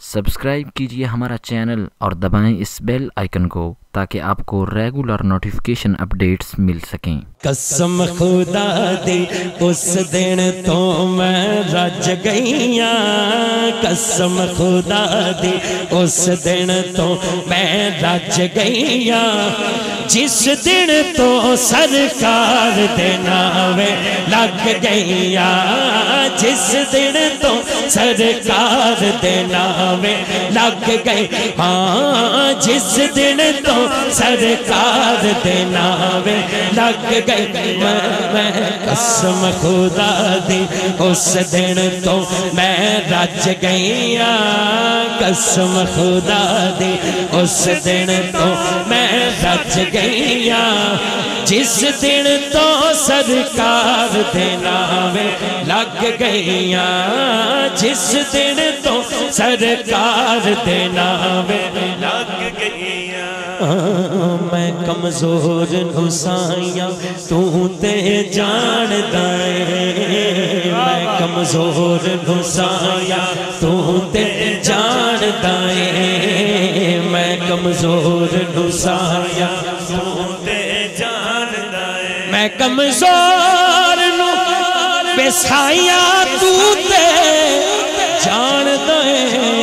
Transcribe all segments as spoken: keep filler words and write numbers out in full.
Subscribe کیجئے ہمارا channel اور دبائیں اس بیل آئیکن کو تاکہ آپ کو ریگولر نوٹیفیکیشن اپڈیٹس مل سکیں۔ قسم خدا دی اس دن تو میں رج گئیاں، قسم خدا دی اس دن تو میں رج گئیاں، جس دن تو سرکار دے ناوے لگ گئیاں، جس دن تو سرکار دے ناوے لگ گئی، ہاں جس دن تو سرکار دے ناوے لگ گئی، میں میں قسم خدا دی اس دن تو میں رج گئیاں، قسم خدا دی اس دن تو میں رج گئیاں، جس دن تو سرکار دے ناوے لگ گئیاں، جس دن تو سرکار دے ناوے لگ گئیاں۔ میں کمزور نسائیاں تو تے جان دائیں، میں کمزور نسائیاں تو تے جان دائیں، میں کمزور نسائیاں تو تے جان دائیں، میں کمزور نسائیاں تو تے جان دائیں،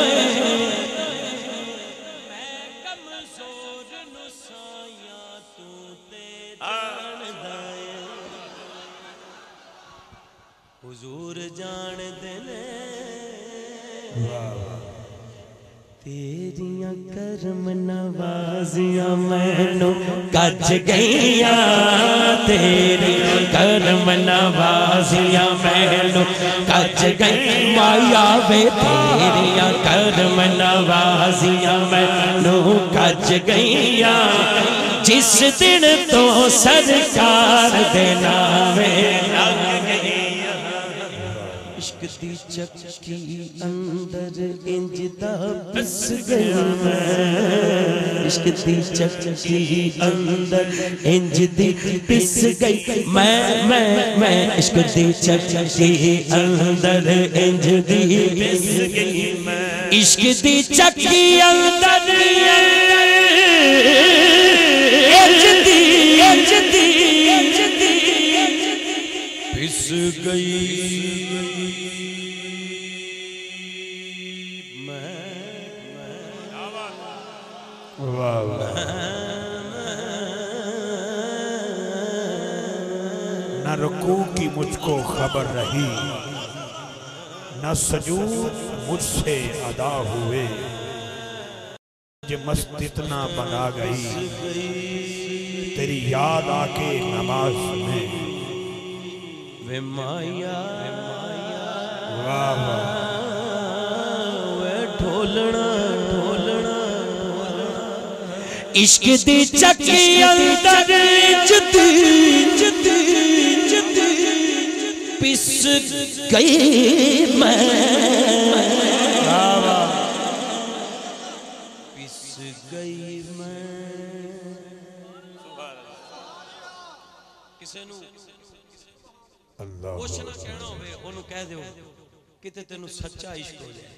حضور جان دینے تیریاں کرم نوازیاں مینوں کج گئیاں، تیری کرم نوازیاں مینوں کج گئی، مایا وے تیریاں کرم نوازیاں مینوں کج گئیاں، جس دن تو سرکار دے ناوے لگ گئی۔ عشق دی چکی اندر انج دا پس گیا میں، عشق دی چکی اندر انج دی پس گئی میں میں میں عشق دی چکی اندر انج دی پس گئی میں، عشق دی چکی اندر انج دی انج دی پس گئی نہ رکوع کی مجھ کو خبر رہی، نہ سجود مجھ سے ادا ہوئے، مجھے مست اتنا بنا گئی تیری یاد آکے نماز میں، وے مایا واہ واہ وے ڈھولنا ڈھولنا عشق دی چکی اندر جدی جدی جدی پس گئی میں، پس گئی میں، کسے نو اللہ کوشنا کہنا ہوئے انہوں کہہ دے ہو کتے تینوں سچا عشق ہو جائے،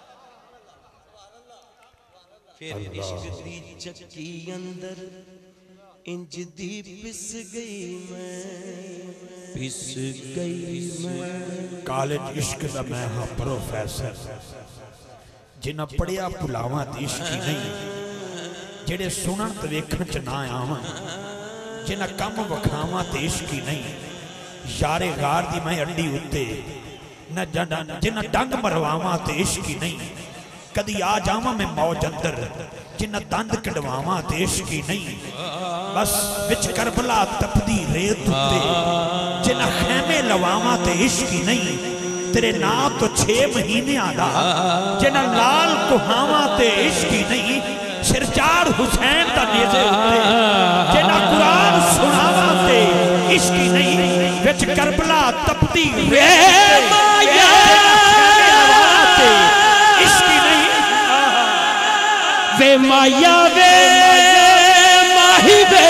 پھر عشق دی چکی اندر انج دی پس گئی میں، پس گئی میں۔ کالج عشق دا میں ہاں پروفیسر، جنہ پڑیا پلاواں تے عشقی نہیں، جڑے سنن تے ویکھن چ نہ آواں، جنہ کم وکھاواں تے عشقی نہیں، یار غار دی میں اڈی اتے، جنہ ڈنگ مرواواں تے عشقی نہیں، کدی آ جاواں میں موج اندر، جنہ دند کڑواواں تے عشقی نہیں، بس وچ کربلا تپدی ریت اتے، جنہ خیمے لواواں تے عشقی نہیں، تیرے نا تو چھے مہینے آدھا، جنہ لال کوہاواں تے عشقی نہیں، شرچار حسین دا نیزے ہوتے، جنہ قرآن سناواں تے عشقی نہیں، وچ کربلا تپدی ریت عشقی نہیں، وے مایا وے ماہی وے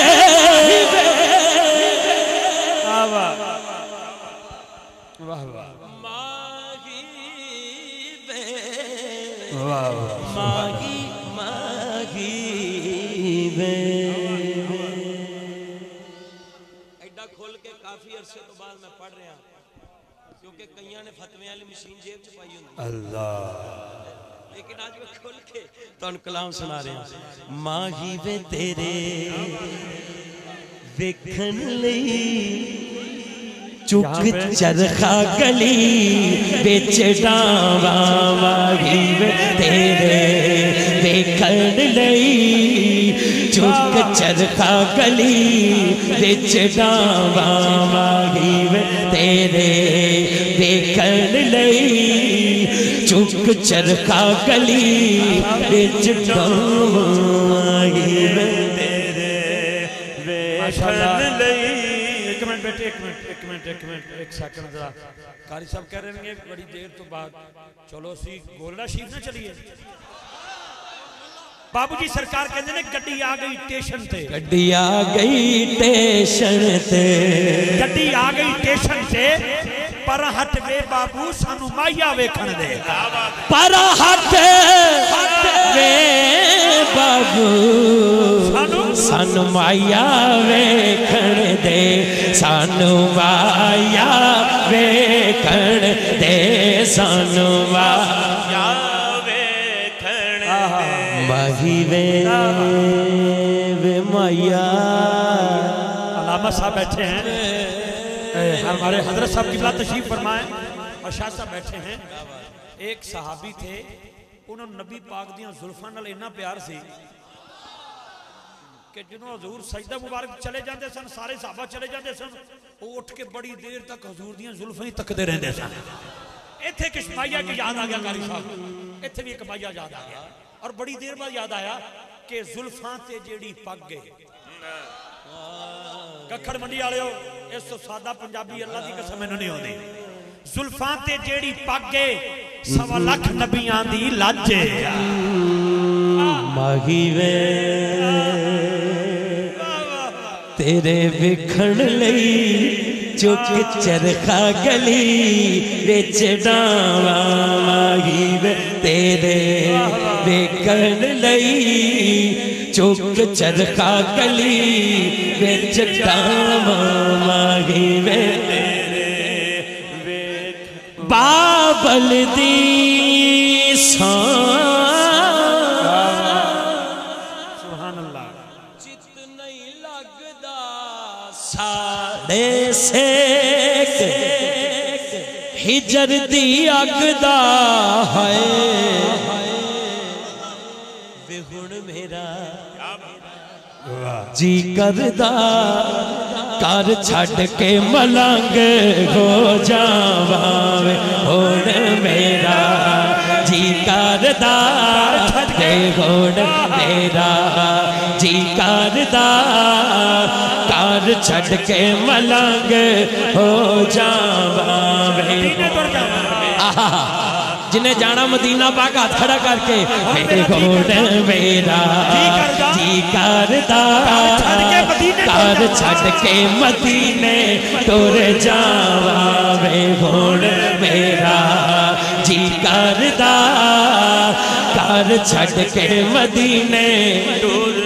ماہی وے माही माही वे एडा खोल के काफी अरसे तो बाद मैं पढ़ रहा क्योंकि कईयां ने फतवे वाली मशीन जेब च पाई होंदी अल्लाह लेकिन आज मैं खोल के तुहानू कलाम सुना रहा माही वे तेरे वेखन लई चुक चरखा गली बिच डावा माही वे तेरे वेखन लई चुक चरखा गली बिच डावा माही वे तेरे वेखन लई चुक चरखा गली बिच डावा माही वे तेरे वेखन लई एक मिनट बेटे एक मिनट एक मिनट एक मिनट एक सेकंड जरा कारी साहब कह रहे हैं बड़ी देर तो बाद चलो सी गोलड़ा शीफ ना चलिए बाबूजी सरकार कहते ने गड्डी आ गई स्टेशन ते गड्डी आ गई स्टेशन ते गड्डी आ गई स्टेशन ते पर हट वे बाबू सानू माया वेखण दे पर हट वे बाबू सानू माया वेखण दे सानू माया वेखण दे सानू माया वेखण दे माही वे वे माया अलामा साहब बैठे हैं हमारे हजरत साहब किबला तशरीफ फरमाए और शाह साहब बैठे हैं एक सहाबी थे उन्होंने नबी पाक दियां जुल्फां नाल इन्ना प्यार सी कि जिन्हों हजूर सजदा मुबारक चले जाते सन सारे साहबा चले जाते सन वो उठ के बड़ी देर तक हजूर दियां जुल्फां ही तकते रहते सन इत्थे एक माया की याद आ गया कारी साहब इत्थे भी एक माया याद आ गया और बड़ी देर बाद याद आया कि जुल्फां ते जेड़ी पग गए कखड़ मंडी वाले हो इस तो सादा पंजाबी अल्लाह की कसम मैनूं नहीं आउंदी जुल्फां ते जेड़ी पग गए सवा लख नबियां दी लज माही वे तेरे वेखण लई चुक चरखा गली विच डावा माही वे तेरे वेखण लई चुक चरखा गली विच डावा माही वे बाबल दी सुभान अल्लाह चित नहीं लगदा साड़े सेक हिजर दी अगदा है वे हुण मेरा जी करदा कर छड़ के मलंग हो जावा वे हुण मेरा जी करदा ते हुण मेरा जी करदा कर छड़ के मलंग हो जावा वे जिन्हें जाना मदीना पाक हाथ खड़ा करके मेरे घोड़ मेरा जी करदा कर छड़ के मदीने तुर जावा वे घोड़ मेरा जी करदा कर छड़ के मदीने तुर